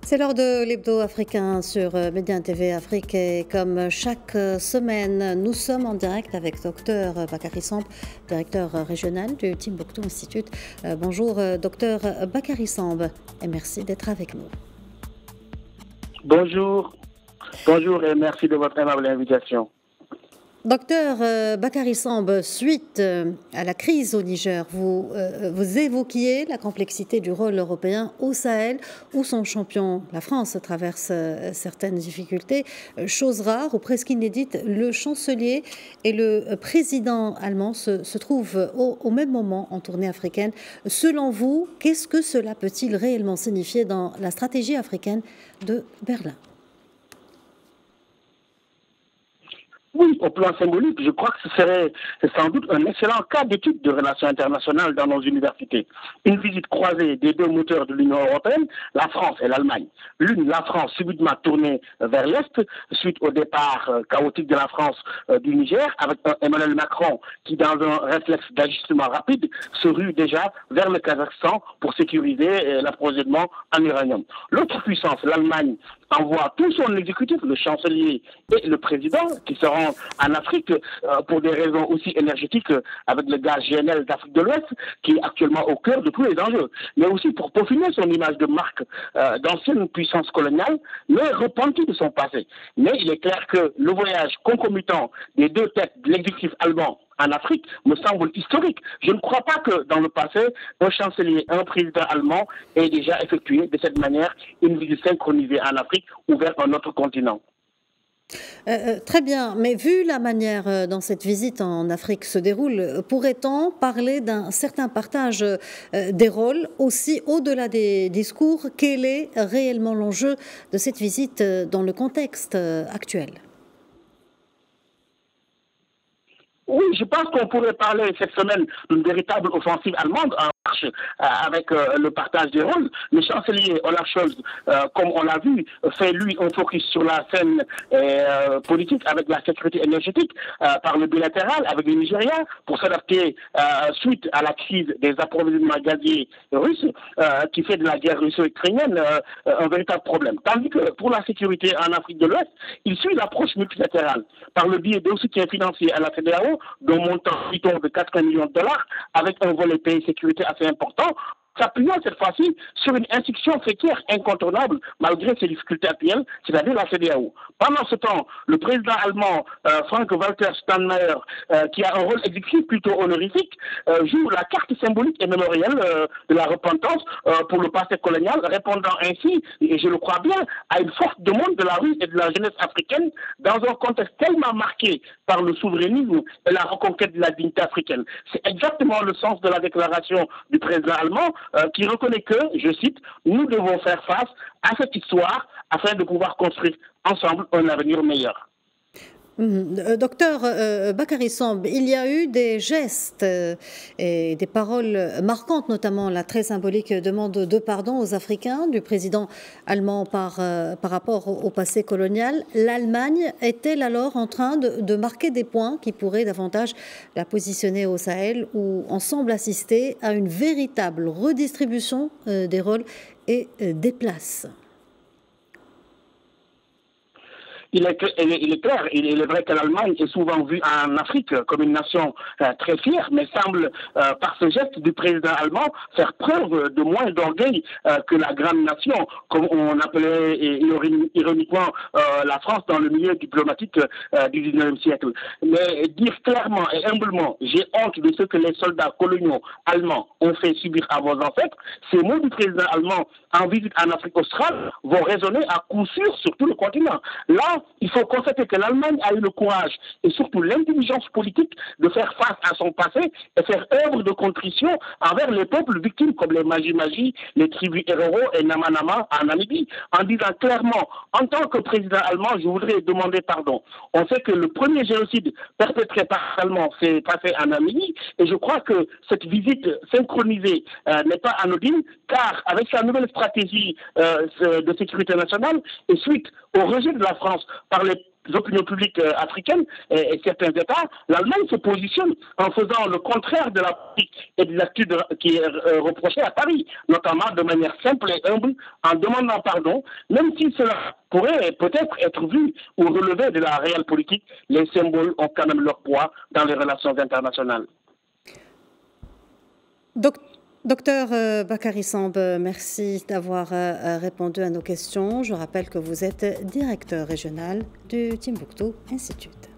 C'est l'heure de l'hebdo africain sur Média TV Afrique et comme chaque semaine, nous sommes en direct avec Dr Bakary Samb, directeur régional du Timbuktu Institute. Bonjour Dr Bakary Samb et merci d'être avec nous. Bonjour et merci de votre aimable invitation. Docteur Bakary Samb, suite à la crise au Niger, vous évoquiez la complexité du rôle européen au Sahel, où son champion, la France, traverse certaines difficultés. Chose rare ou presque inédite, le chancelier et le président allemand se trouvent au même moment en tournée africaine. Selon vous, qu'est-ce que cela peut-il réellement signifier dans la stratégie africaine de Berlin ? Oui, au plan symbolique, je crois que ce serait sans doute un excellent cas d'étude de relations internationales dans nos universités. Une visite croisée des deux moteurs de l'Union européenne, la France et l'Allemagne. L'une, la France, subitement tournée vers l'Est, suite au départ chaotique de la France du Niger, avec Emmanuel Macron qui, dans un réflexe d'ajustement rapide, se rue déjà vers le Kazakhstan pour sécuriser l'approvisionnement en uranium. L'autre puissance, l'Allemagne, envoie tout son exécutif, le chancelier et le président, qui se rendent en Afrique pour des raisons aussi énergétiques avec le gaz GNL d'Afrique de l'Ouest, qui est actuellement au cœur de tous les enjeux, mais aussi pour peaufiner son image de marque d'ancienne puissance coloniale, mais repentie de son passé. Mais il est clair que le voyage concomitant des deux têtes de l'exécutif allemand en Afrique me semble historique. Je ne crois pas que dans le passé, un chancelier, un président allemand ait déjà effectué de cette manière une visite synchronisée en Afrique ou vers un autre continent. Très bien, mais vu la manière dont cette visite en Afrique se déroule, pourrait-on parler d'un certain partage des rôles aussi au-delà des discours? Quel est réellement l'enjeu de cette visite dans le contexte actuel? Oui, je pense qu'on pourrait parler cette semaine d'une véritable offensive allemande en marche avec le partage des rôles. Le chancelier Olaf Scholz, comme on l'a vu, fait lui un focus sur la scène politique avec la sécurité énergétique par le bilatéral avec le Nigeria pour s'adapter suite à la crise des approvisionnements gaziers russes qui fait de la guerre russo-ukrainienne un véritable problème. Tandis que pour la sécurité en Afrique de l'Ouest, il suit l'approche multilatérale par le biais d'un soutien financier à la CEDEAO d'un montant de 80 millions de dollars avec un volet pays sécurité assez important, s'appuyant cette fois-ci sur une institution fêtière incontournable malgré ses difficultés actuelles, c'est-à-dire la CEDEAO. Pendant ce temps, le président allemand Frank-Walter Steinmeier, qui a un rôle exécutif plutôt honorifique, joue la carte symbolique et mémorielle de la repentance pour le passé colonial, répondant ainsi, et je le crois bien, à une forte demande de la rue et de la jeunesse africaine dans un contexte tellement marqué par le souverainisme et la reconquête de la dignité africaine. C'est exactement le sens de la déclaration du président allemand qui reconnaît que, je cite, nous devons faire face à cette histoire afin de pouvoir construire ensemble un avenir meilleur. Docteur Bakary Samb, il y a eu des gestes et des paroles marquantes, notamment la très symbolique demande de pardon aux Africains du président allemand par rapport au passé colonial. L'Allemagne est-elle alors en train de marquer des points qui pourraient davantage la positionner au Sahel, où on semble assister à une véritable redistribution des rôles et des places? Il est clair, il est vrai que l'Allemagne est souvent vue en Afrique comme une nation très fière, mais semble, par ce geste du président allemand, faire preuve de moins d'orgueil que la grande nation, comme on appelait ironiquement la France dans le milieu diplomatique du XIXe siècle. Mais dire clairement et humblement, j'ai honte de ce que les soldats coloniaux allemands ont fait subir à vos ancêtres, ces mots du président allemand en visite en Afrique australe vont résonner à coup sûr sur tout le continent. Là, il faut constater que l'Allemagne a eu le courage et surtout l'intelligence politique de faire face à son passé et faire œuvre de contrition envers les peuples victimes comme les Maji-Maji, les tribus Herero et Nama-Nama en Namibie, en disant clairement, en tant que président allemand, je voudrais demander pardon. On sait que le premier génocide perpétré par l'Allemand s'est passé en Namibie et je crois que cette visite synchronisée n'est pas anodine car avec sa nouvelle stratégie de sécurité nationale et suite au rejet de la France par les opinions publiques africaines et certains États, l'Allemagne se positionne en faisant le contraire de la politique et de l'attitude qui est reprochée à Paris, notamment de manière simple et humble, en demandant pardon, même si cela pourrait peut-être être vu ou relevé de la réelle politique, les symboles ont quand même leur poids dans les relations internationales. Docteur Bakary Samb, merci d'avoir répondu à nos questions. Je rappelle que vous êtes directeur régional du Timbuktu Institute.